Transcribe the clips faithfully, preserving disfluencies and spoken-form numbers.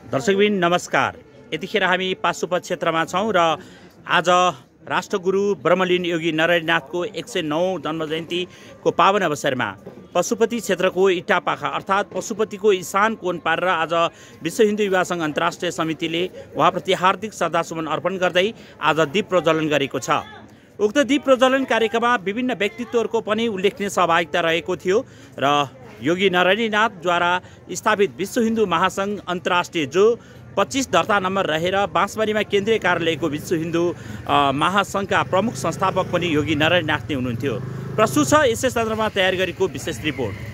दर्शकबिन नमस्कार। यतिखेर हामी पाशुपत क्षेत्रमा छौं र आज राष्ट्रगुरु ब्रह्मलीन योगी नारायणनाथको एक सय नौ जन्म जयन्तीको पावन अवसरमा पशुपति क्षेत्रको इटापाखा अर्थात् पशुपतिको ईशान कोण पारेर आज विश्व हिन्दू युवा संघ अन्तर्राष्ट्रिय समितिले उहाँप्रति हार्दिक श्रद्धासुमन अर्पण गर्दै आज दीप प्रज्वलन गरेको छ। उक्त दीप प्रज्वलन कार्यक्रममा विभिन्न व्यक्तित्वहरूको पनि उल्लेखनीय सहभागिता रहेको थियो र योगी नारायणनाथद्वारा स्थापित विश्व हिन्दू महासंघ अन्तर्राष्ट्रिय जो पच्चीस दर्ता नम्बर रहेर बाँसबारीमा केन्द्रीय कार्यालयको विश्व हिन्दू महासंघका प्रमुख संस्थापक पनि योगी नारायणनाथ नै हुनुहुन्थ्यो। प्रस्तुत छ यसै सन्दर्भमा तयार गरेको विशेष रिपोर्ट।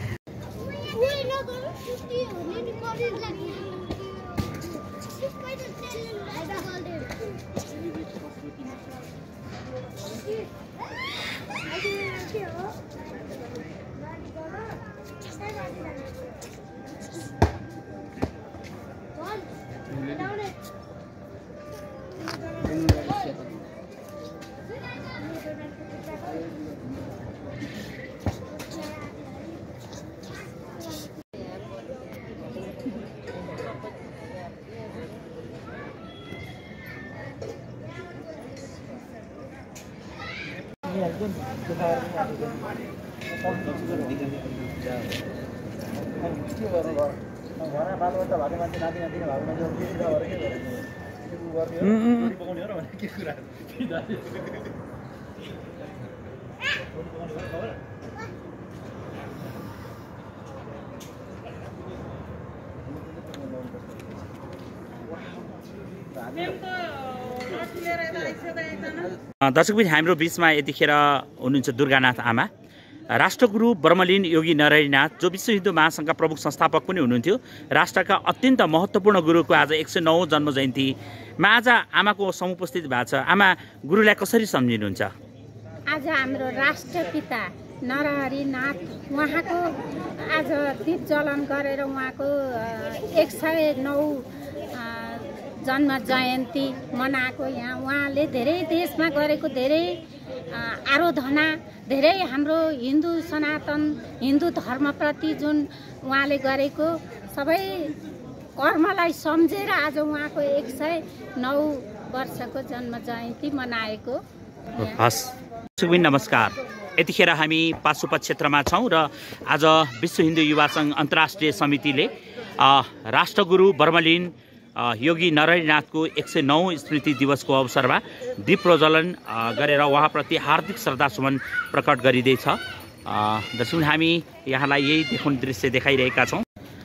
दर्शकबिन हाम्रो बीचमा यतिखेर हुनुहुन्छ दुर्गानाथ आमा, राष्ट्रगुरु ब्रह्मलीन योगी नारायणनाथ जो विश्व हिन्दू महासंघका प्रमुख संस्थापक पनि हुनुहुन्थ्यो। राष्ट्रका अत्यन्त महत्त्वपूर्ण गुरुको आज एक सय नौ जन्म जयन्तीमा आज आमाको समुपस्थित भएको छ। आमा, गुरुलाई कसरी सम्झिनुहुन्छ? आज हाम्रो राष्ट्रपिता नरहरिनाथ उहाँको आज दीप जलन गरेर उहाँको एक सय नौ जन्म जयन्ती मनाएको। यहाँ उहाँले धेरै देशमा गरेको धेरै आराधना, धेरै हाम्रो हिन्दू सनातन हिन्दू धर्मप्रति जुन उहाँले गरेको सबै कर्मलाई सम्झेर आज उहाँको एक सय नौ वर्षको जन्म जयन्ती मनाएको। हस् नमस्कार। यतिखेर हामी पाशुपत क्षेत्रमा छौं र आज विश्व हिन्दू युवा संघ अन्तर्राष्ट्रिय समितिले राष्ट्रगुरु ब्रह्मलीन योगी नारायणनाथको एक सय नौ स्मृति दिवसको अवसरमा दीप प्रज्वलन गरेर उहाँप्रति हार्दिक श्रद्धासुमन प्रकट गरिँदैछ। जसमा हामी यहाँलाई यही देखाउने दृश्य देखाइरहेका छौँ।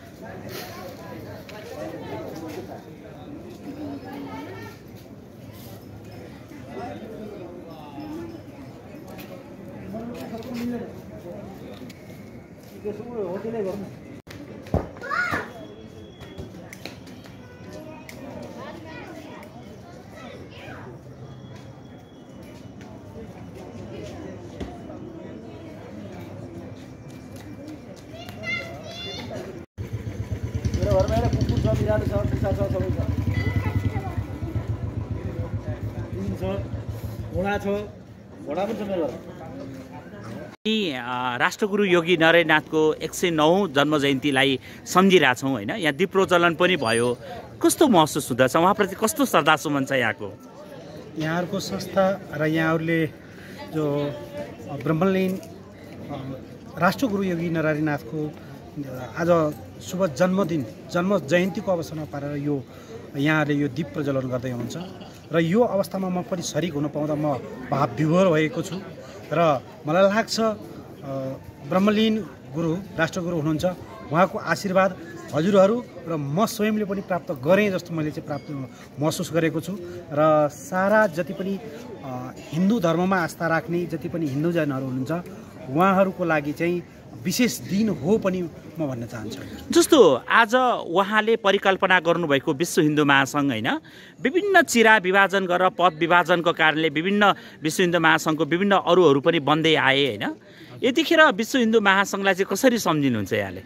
राष्ट्रगुरु योगी नारायणनाथको एक सय नौ जन्म जयन्तीलाई सम्झिरहेछौँ होइन। यहाँ दीप प्रज्वलन पनि भयो, कस्तो महसुस हुँदछ? उहाँप्रति कस्तो श्रद्धासुमन छ यहाँको? यहाँहरूको संस्था र यहाँहरूले जो ब्रह्मलीन राष्ट्रगुरु योगी नारायणनाथको आज शुभ जन्मदिन जन्म जयन्तीको अवसरमा पारेर यो यहाँहरूले यो दीप प्रज्वलन गर्दै हुनुहुन्छ र यो अवस्थामा म पनि सरिक हुन पाउँदा म भावविभोर भएको छु र मलाई लाग्छ ब्रह्मलीन गुरु राष्ट्रगुरु हुनुहुन्छ, उहाँको आशीर्वाद हजुरहरू र म स्वयंले पनि प्राप्त गरेँ जस्तो मैले चाहिँ प्राप्त महसुस गरेको छु र सारा जति पनि हिन्दू धर्ममा आस्था राख्ने जति पनि हिन्दूजनहरू हुनुहुन्छ उहाँहरूको लागि चाहिँ विशेष दिन हो पनि म भन्न चाहन्छु। जस्तो आज उहाँले परिकल्पना गर्नुभएको विश्व हिन्दू महासंघ होइन, विभिन्न चिरा विभाजन गरेर पद विभाजनको कारणले विभिन्न विश्व हिन्दू महासंघको विभिन्न अरूहरू पनि बन्दै आए होइन। यतिखेर विश्व हिन्दू महासंघलाई चाहिँ कसरी सम्झिनुहुन्छ यहाँले?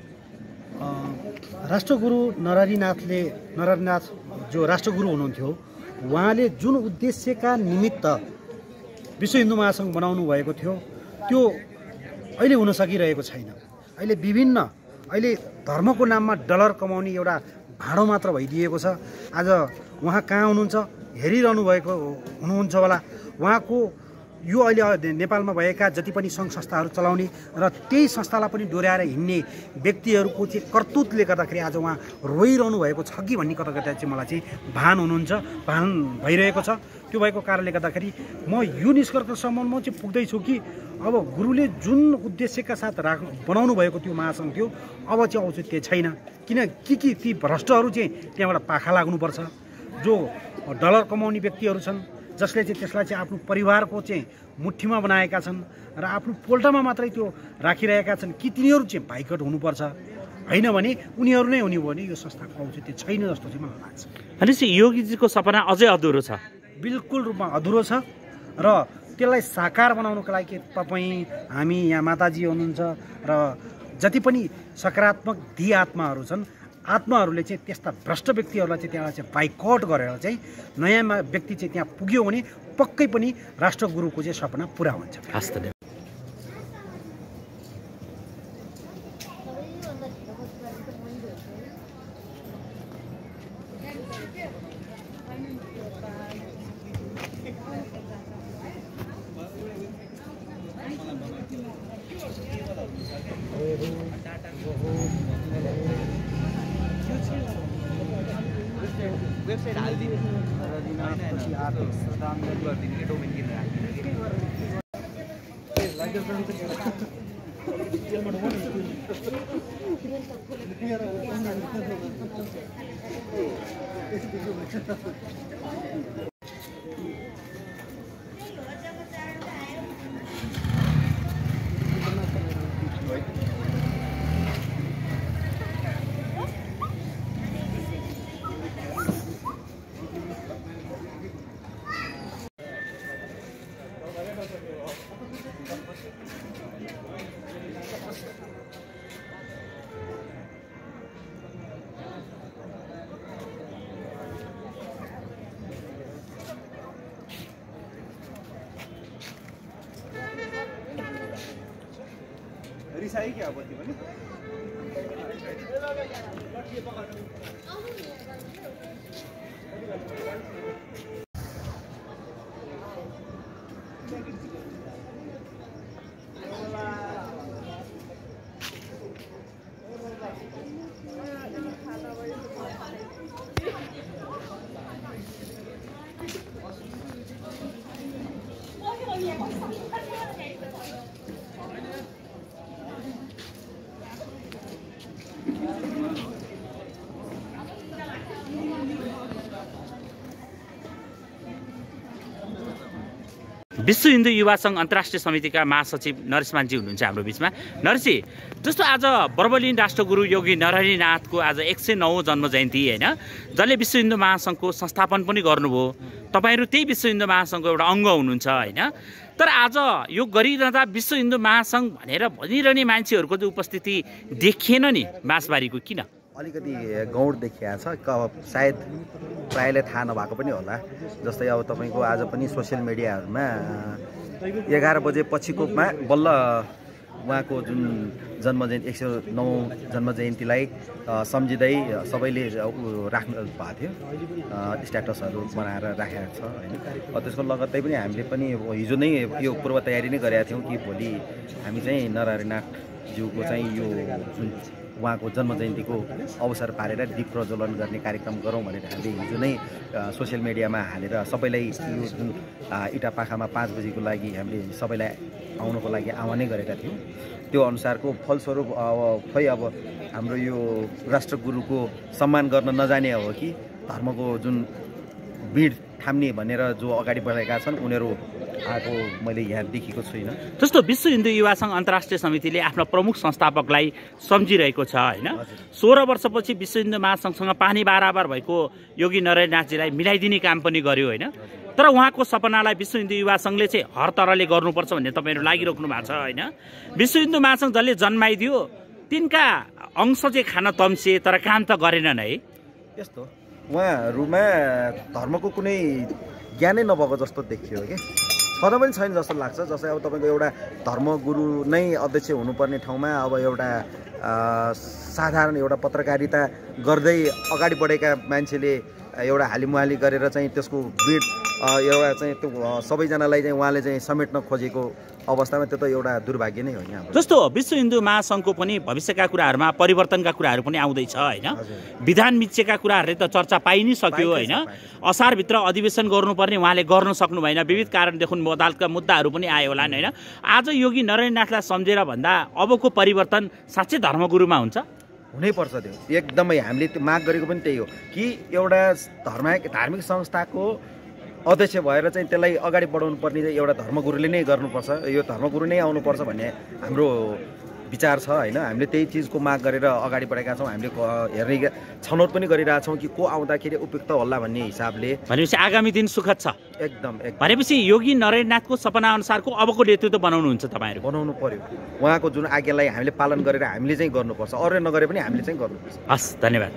राष्ट्रगुरु नरहरिनाथले नरहरिनाथ जो राष्ट्रगुरु हुनुहुन्थ्यो उहाँले जुन उद्देश्यका निमित्त विश्व हिन्दू महासंघ बनाउनु भएको थियो त्यो अहिले हुन सकिरहेको छैन। अहिले विभिन्न अहिले धर्मको नाममा डलर कमाउने एउटा भाँडो मात्र भइदिएको छ। आज उहाँ कहाँ हुनुहुन्छ हेरिरहनु भएको हुनुहुन्छ होला। उहाँको यो अहिले नेपालमा भएका जति पनि सङ्घ संस्थाहरू चलाउने र त्यही संस्थालाई पनि डोर्याएर हिँड्ने व्यक्तिहरूको चाहिँ करतुतले गर्दाखेरि आज उहाँ रोइरहनु भएको छ कि भन्ने कता कता चाहिँ मलाई चाहिँ भान हुनुहुन्छ, भान भइरहेको छ। त्यो भएको कारणले गर्दाखेरि म यो निष्कर्षसम्म म चाहिँ पुग्दैछु कि अब गुरुले जुन उद्देश्यका साथ राख बनाउनु भएको त्यो महासङ्घ थियो अब चाहिँ औचित्य छैन। किन कि कि ती भ्रष्टहरू चाहिँ त्यहाँबाट पाखा लाग्नुपर्छ। जो डलर कमाउने व्यक्तिहरू छन् जसले चाहिँ त्यसलाई चाहिँ आफ्नो परिवारको चाहिँ मुठीमा बनाएका छन् र आफ्नो पोल्टामा मात्रै त्यो राखिरहेका छन् कि तिनीहरू चाहिँ भाइकट हुनुपर्छ। होइन भने उनीहरू नै हुने भयो भने यो संस्थाको औचित्य छैन जस्तो चाहिँ मलाई लाग्छ। भनेपछि योगीजीको सपना अझै अधुरो छ, बिल्कुल रूपमा अधुरो छ। र त्यसलाई साकार बनाउनको लागि तपाईँ हामी यहाँ माताजी हुनुहुन्छ र जति पनि सकारात्मक दि आत्माहरू छन् आत्माहरूले चाहिँ त्यस्ता भ्रष्ट व्यक्तिहरूलाई चाहिँ त्यहाँ चाहिँ बाइकआउट गरेर चाहिँ नयाँ व्यक्ति चाहिँ त्यहाँ पुग्यो भने पक्कै पनि राष्ट्रगुरुको चाहिँ सपना पुरा हुन्छ। हस् त। वेबसाइट हालिदिनु आर्थिक श्रद्धाञ्जली गरिदिनु डोमेन किनेर रिसाई क्या बत्ती पनि विश्व हिन्दू युवा सङ्घ अन्तर्राष्ट्रिय समितिका महासचिव नरेशमानजी हुनुहुन्छ हाम्रो बिचमा। नरेशजी, जस्तो आज बर्बलिन राष्ट्रगुरु योगी नरहरिनाथको आज एक सय नौ जन्म जयन्ती होइन, जसले विश्व हिन्दू महासङ्घको संस्थापन पनि गर्नुभयो। तपाईँहरू त्यही विश्व हिन्दू महासङ्घको एउटा अङ्ग हुनुहुन्छ होइन। तर आज यो गरिरहँदा विश्व हिन्दू महासङ्घ भनेर भनिरहने मान्छेहरूको चाहिँ उपस्थिति देखिएन नि बाँसबारीको, किन? अलिकति गौड देखिया छ, सायद प्रायःले थाहा नभएको पनि होला। जस्तै अब तपाईँको आज पनि सोसियल मिडियाहरूमा एघार बजे पछिकोमा बल्ल उहाँको जुन जन्म जयन्ती एक सय नौ जन्म जयन्तीलाई सम्झिँदै सबैले राख्नु भएको थियो, स्ट्याटसहरू बनाएर राखेको छ होइन। त्यसको लगत्तै पनि हामीले पनि हिजो नै यो पूर्व तयारी नै गरेका थियौँ कि भोलि हामी चाहिँ नरहरिनाथज्यूको चाहिँ यो जुन उहाँको जन्म जयन्तीको अवसर पारेर दीप प्रज्वलन गर्ने कार्यक्रम गरौँ भनेर हामीले हिजो नै सोसियल मिडियामा हालेर सबैलाई यो जुन इटापाखामा पाँच बजीको लागि हामीले सबैलाई आउनको लागि आह्वानै गरेका थियौँ। त्यो अनुसारको फलस्वरूप अब खै अब हाम्रो यो राष्ट्रगुरुको सम्मान गर्न नजाने हो कि धर्मको जुन भिड थाम्ने भनेर जो अगाडि बढेका छन् उनीहरू आएको मैले यहाँ देखेको छुइनँ। जस्तो विश्व हिन्दू युवा सङ्घ अन्तर्राष्ट्रिय समितिले आफ्नो प्रमुख संस्थापकलाई सम्झिरहेको छ होइन। सोह्र वर्षपछि विश्व हिन्दू महासङ्घसँग पानी बराबर भएको योगी नरहरिनाथजीलाई मिलाइदिने काम पनि गर्यो होइन। तर उहाँको सपनालाई विश्व हिन्दू युवा सङ्घले चाहिँ हर तरहले गर्नुपर्छ भन्ने तपाईँहरू लागिराख्नु भएको छ होइन। विश्व हिन्दू महासङ्घ जसले जन्माइदियो तिनका अंश चाहिँ खान तम्सिए तर काम त गरेनन् है। यस्तो उहाँहरूमा धर्मको कुनै ज्ञानै नभएको जस्तो देखियो कि छन पनि छैन जस्तो लाग्छ। जस्तै अब तपाईँको एउटा धर्मगुरु नै अध्यक्ष हुनुपर्ने ठाउँमा अब एउटा साधारण एउटा पत्रकारिता गर्दै अगाडि बढेका मान्छेले एउटा हालिमुहाली गरेर चाहिँ त्यसको भिड एउटा चाहिँ त्यो सबैजनालाई चाहिँ उहाँले चाहिँ समेट्न खोजेको अवस्थामा त्यो त एउटा दुर्भाग्य नै हो यहाँ। जस्तो विश्व हिन्दू महासङ्घको पनि भविष्यका कुराहरूमा परिवर्तनका कुराहरू पनि आउँदैछ होइन, विधान मिचेका कुराहरूले त चर्चा पाइ नै सक्यो होइन। असारभित्र अधिवेशन गर्नुपर्ने उहाँले गर्न सक्नु भएन, विविध कारणदेखि अदालतका मुद्दाहरू पनि आयो होला होइन। आज योगी नारायणनाथलाई सम्झेर भन्दा अबको परिवर्तन साँच्चै धर्मगुरुमा हुन्छ? हुनैपर्छ त्यो, एकदमै हामीले त्यो माग गरेको पनि त्यही हो कि एउटा धर्म धार्मिक संस्थाको अध्यक्ष भएर चाहिँ त्यसलाई अगाडि बढाउनु पर्ने चाहिँ एउटा धर्मगुरुले नै गर्नुपर्छ, यो धर्मगुरु नै आउनुपर्छ भन्ने हाम्रो विचार छ होइन। हामीले त्यही चिजको माग गरेर अगाडि बढेका छौँ। हामीले हेर्ने छनौट पनि गरिरहेछौँ कि को आउँदाखेरि उपयुक्त होला भन्ने हिसाबले। भनेपछि आगामी दिन सुखद छ एकदम एकदम। भनेपछि योगी नारायणनाथको सपना अनुसारको अबको नेतृत्व बनाउनुहुन्छ तपाईँहरू? बनाउनु पर्यो, उहाँको जुन आज्ञालाई हामीले पालन गरेर हामीले चाहिँ गर्नुपर्छ, अरूले नगरे पनि हामीले चाहिँ गर्नुपर्छ। हस्, धन्यवाद।